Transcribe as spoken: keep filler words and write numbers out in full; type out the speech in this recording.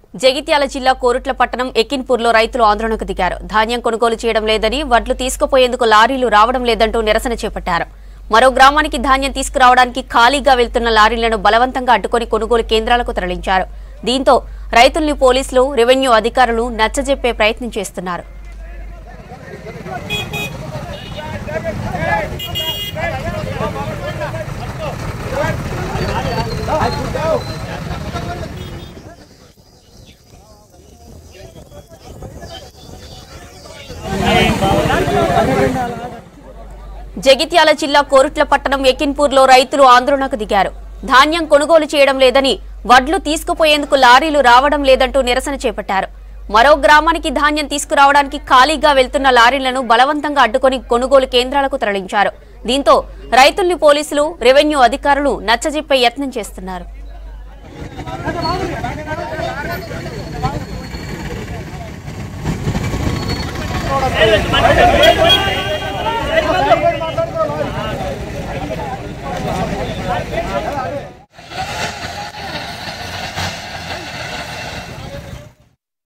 జగిత్యాల జిల్లా కోరుట్ల పట్టణం ఎకిన్పూర్లో రైతులు ఆందోళనకు దిగారు. ధాన్యం కొనుగోలు చేయడం లేదని, వడ్లు తీసుకుపోయేందుకు లారీలు రావడం లేదంటూ నిరసన చేపట్టారు. మరో గ్రామానికి ధాన్యం తీసుకురావడానికి ఖాళీగా వెళ్తున్న లారీలను బలవంతంగా అడ్డుకొని కొనుగోలు కేంద్రాలకు తరలించారు. దీంతో రైతుల్ని పోలీసులు, రెవెన్యూ అధికారులు నచ్చజెప్పే ప్రయత్నం చేస్తున్నారు. జగిత్యాల జిల్లా కోరుట్ల పట్టణం ఎకిన్పూర్లో రైతులు ఆందోళనకు దిగారు. ధాన్యం కొనుగోలు చేయడం లేదని, వడ్లు తీసుకుపోయేందుకు లారీలు రావడం లేదంటూ నిరసన చేపట్టారు. మరో గ్రామానికి ధాన్యం తీసుకురావడానికి ఖాళీగా వెళ్తున్న లారీలను బలవంతంగా అడ్డుకొని కొనుగోలు కేంద్రాలకు తరలించారు. దీంతో రైతుల్ని పోలీసులు, రెవెన్యూ అధికారులు నచ్చజెప్పే యత్నం చేస్తున్నారు. Hey,